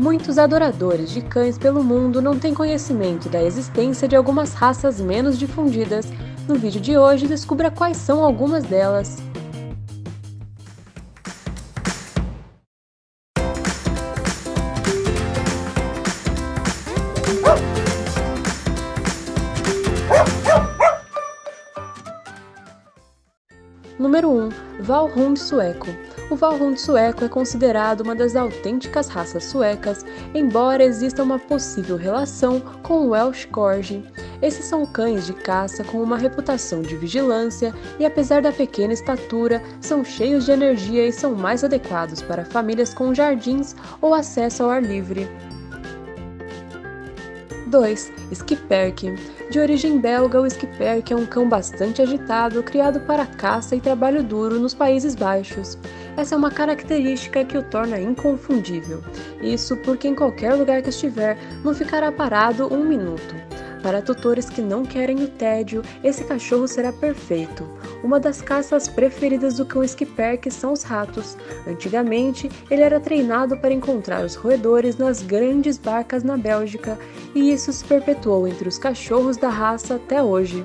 Muitos adoradores de cães pelo mundo não têm conhecimento da existência de algumas raças menos difundidas. No vídeo de hoje, descubra quais são algumas delas. Número 1. Vallhund sueco. O Vallhund sueco é considerado uma das autênticas raças suecas, embora exista uma possível relação com o Welsh Corgi. Esses são cães de caça com uma reputação de vigilância e, apesar da pequena estatura, são cheios de energia e são mais adequados para famílias com jardins ou acesso ao ar livre. 2. Schipperke. De origem belga, o Schipperke é um cão bastante agitado, criado para caça e trabalho duro nos Países Baixos. Essa é uma característica que o torna inconfundível. Isso porque em qualquer lugar que estiver, não ficará parado um minuto. Para tutores que não querem o tédio, esse cachorro será perfeito. Uma das caças preferidas do cão Schipperke são os ratos. Antigamente, ele era treinado para encontrar os roedores nas grandes barcas na Bélgica, e isso se perpetuou entre os cachorros da raça até hoje.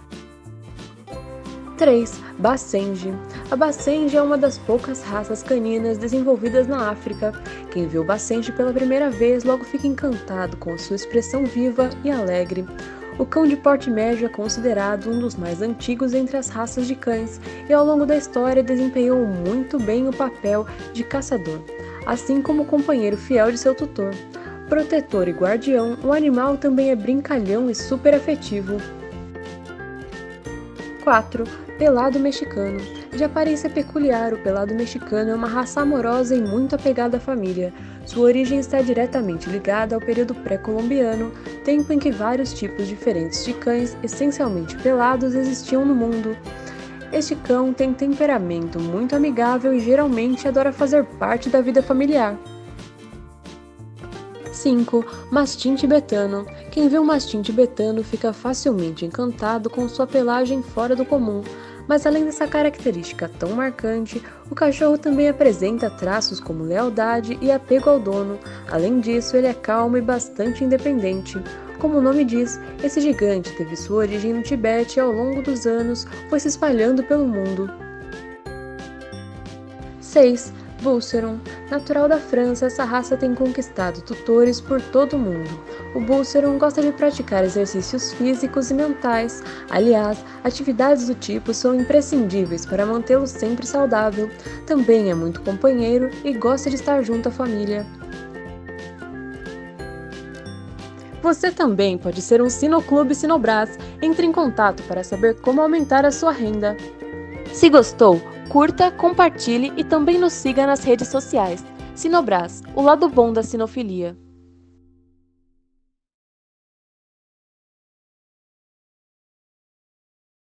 3. Basenji. A Basenji é uma das poucas raças caninas desenvolvidas na África. Quem vê o Basenji pela primeira vez logo fica encantado com sua expressão viva e alegre. O cão de porte médio é considerado um dos mais antigos entre as raças de cães e ao longo da história desempenhou muito bem o papel de caçador, assim como companheiro fiel de seu tutor. Protetor e guardião, o animal também é brincalhão e super afetivo. 4. Pelado mexicano. De aparência peculiar, o pelado mexicano é uma raça amorosa e muito apegada à família. Sua origem está diretamente ligada ao período pré-colombiano, tempo em que vários tipos diferentes de cães, essencialmente pelados, existiam no mundo. Este cão tem temperamento muito amigável e geralmente adora fazer parte da vida familiar. 5. Mastim tibetano. Quem vê um mastim tibetano fica facilmente encantado com sua pelagem fora do comum, mas além dessa característica tão marcante, o cachorro também apresenta traços como lealdade e apego ao dono. Além disso, ele é calmo e bastante independente. Como o nome diz, esse gigante teve sua origem no Tibete e ao longo dos anos foi se espalhando pelo mundo. 6. Busseron. Natural da França, essa raça tem conquistado tutores por todo o mundo. O Busseron gosta de praticar exercícios físicos e mentais. Aliás, atividades do tipo são imprescindíveis para mantê-lo sempre saudável. Também é muito companheiro e gosta de estar junto à família. Você também pode ser um Sinoclube Sinobras. Entre em contato para saber como aumentar a sua renda. Se gostou, curta, compartilhe e também nos siga nas redes sociais. Sinobras, o lado bom da sinofilia.